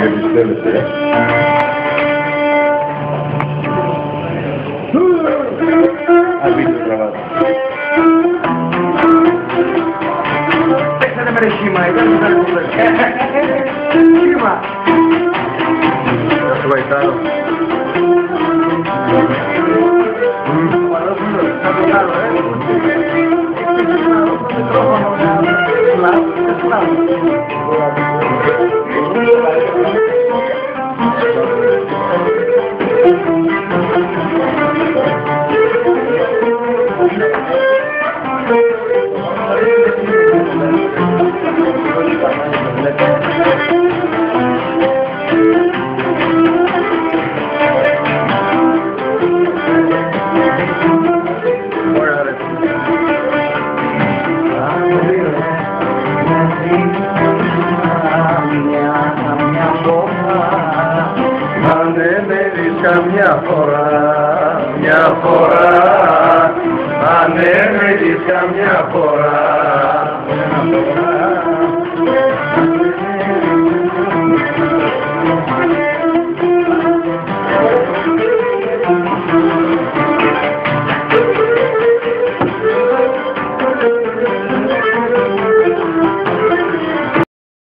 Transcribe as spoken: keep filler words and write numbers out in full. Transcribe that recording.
πιστεύετε, ε. Αλήθεια τραβάτε. Παίξατε με ρε σχήμα, ήταν με τα λεπτά. Σχήμα. Θα σου βαϊτάρω. Μια φορά, μια φορά, ανέμελης καμιά φορά, μια φορά.